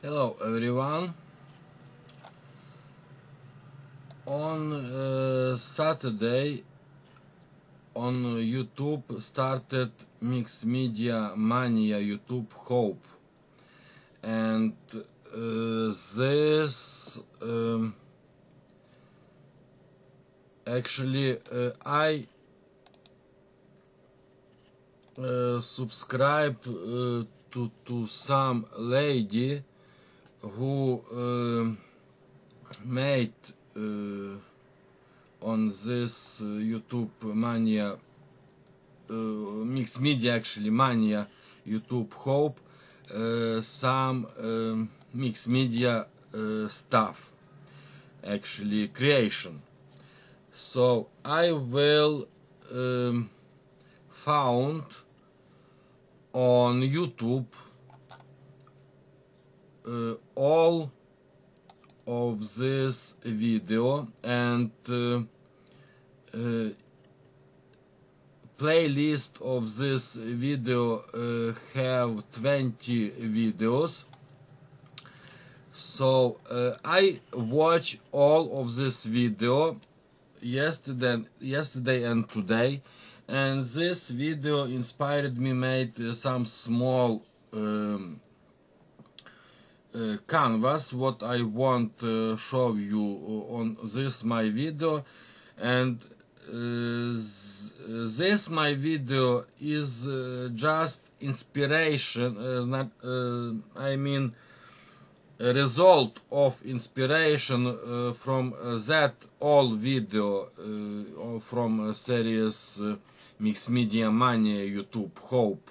Hello everyone. On Saturday on YouTube started Mixed Media Mania YouTube Hope, and this actually I subscribe to some lady who made on this YouTube Mania Mixed Media actually Mania YouTube Hope some mixed media stuff, actually creation. So I will found on YouTube all of this video, and playlist of this video have 20 videos. So I watch all of this video yesterday and today, and this video inspired me made some small canvas what I want to show you on this my video. And this my video is just inspiration, not I mean a result of inspiration from that old video from series Mixed Media Mania YouTube Hope.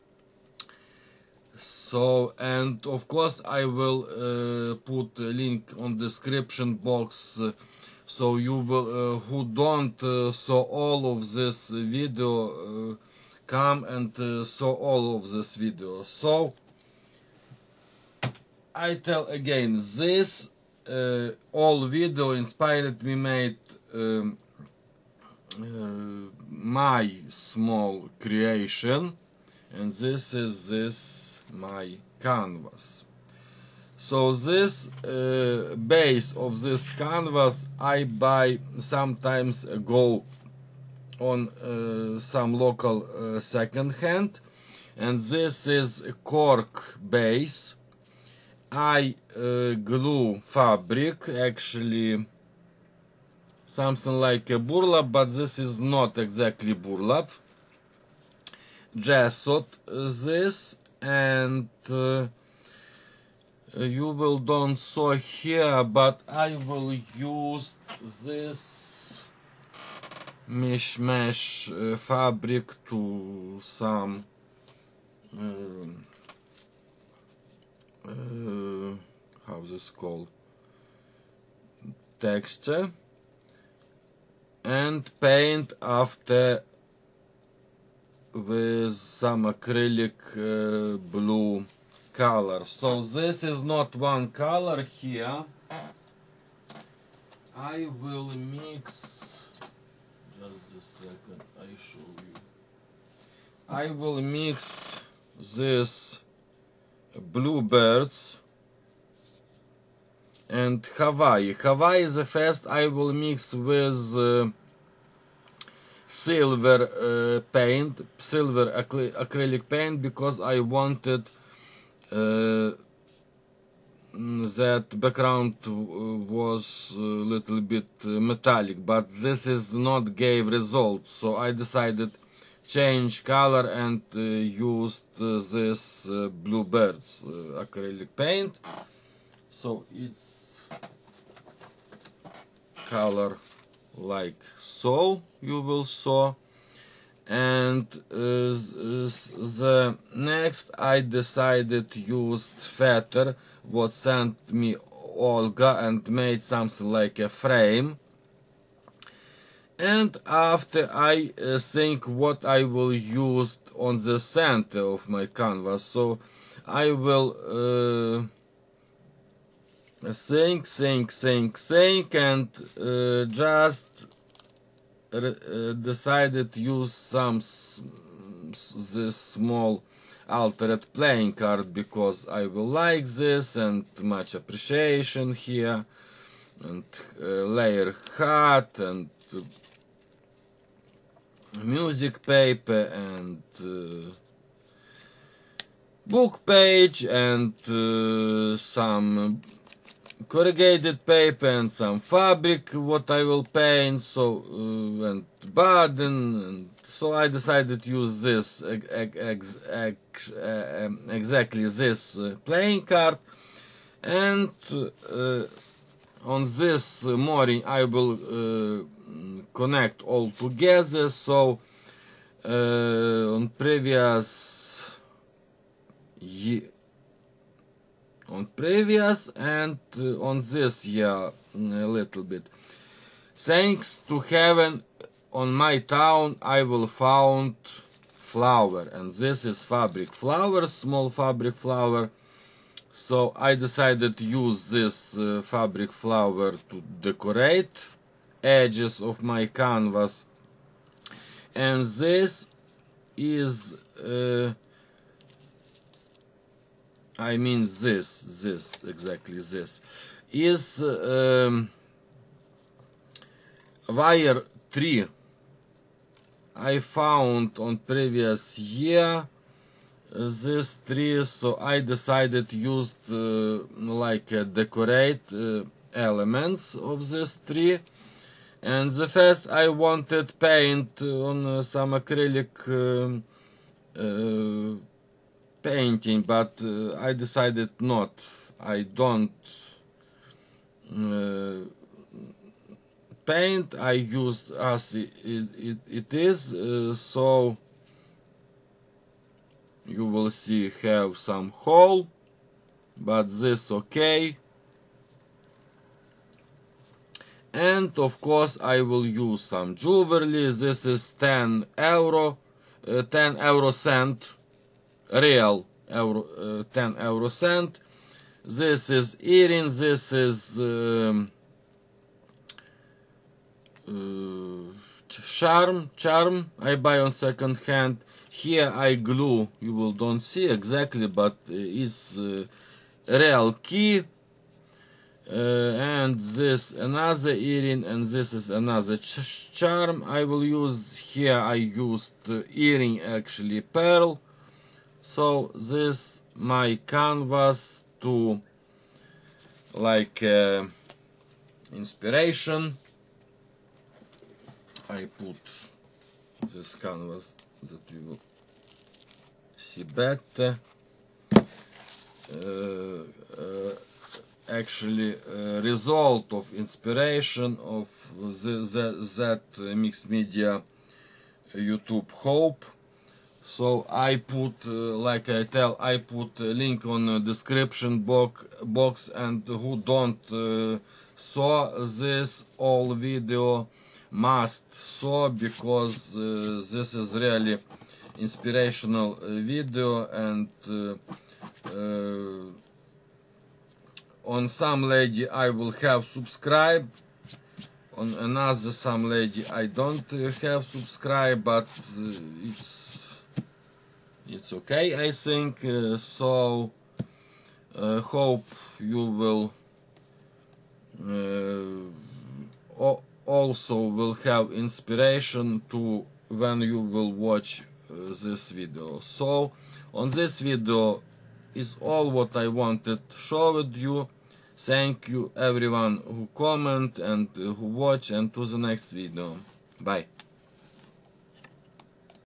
So, and of course I will put a link on description box, so you will who don't saw all of this video come and saw all of this video. So I tell again, this all video inspired me made my small creation, and this is my canvas. So this base of this canvas I buy sometimes ago on some local second hand, and this is a cork base. I glue fabric, actually something like a burlap, but this is not exactly burlap. Gessoed this, and you will don't saw here, but I will use this mishmash fabric to some how this called, texture, and paint after with some acrylic blue color. So this is not one color here. I will mix, just a second, I show you. I will mix this bluebirds and Hawaii. Hawaii is the first I will mix with silver paint, silver acrylic paint, because I wanted that background was a little bit metallic, but this is not gave results, so I decided change color and used this bluebirds acrylic paint. So it's color like so, you will saw. And the next I decided to use feather what sent me Olga, and made something like a frame. And after I think what I will use on the center of my canvas, so I will think, and just decided to use some this small altered playing card because I will like this, and much appreciation here, and layer hat, and music paper, and book page, and some corrugated paper, and some fabric what I will paint, so and button, and so I decided to use this exactly this playing card, and on this mooring I will connect all together. So on previous and on this year a little bit. Thanks to heaven, on my town I will found flower, and this is fabric flower, small fabric flower. So I decided to use this fabric flower to decorate edges of my canvas, and this is I mean this exactly this is wire 3 I found on previous year, this tree, so I decided to use like decorate elements of this tree. And the first I wanted paint on some acrylic painting, but I decided not. I don't paint, I used as it is, so you will see have some hole, but this okay. And of course I will use some jewelry. This is 10 euro, 10 euro cent, real euro, 10 euro cent. This is earring, this is charm I buy on second hand. Here I glue, you will don't see exactly, but it's real key. And this another earring, and this is another charm I will use. Here I used earring, actually pearl. So this my canvas to like inspiration. I put this canvas that you will see better. Actually result of inspiration of that mixed media YouTube Hope. So I put like I tell, I put a link on the description box, and who don't saw this all video must saw, because this is really inspirational video. And on some lady I will have subscribe, on another some lady I don't have subscribe, but it's okay, I think. So hope you will also will have inspiration to when you will watch this video. So on this video is all what I wanted to show with you. Thank you everyone who comment and who watch, and to the next video. Bye.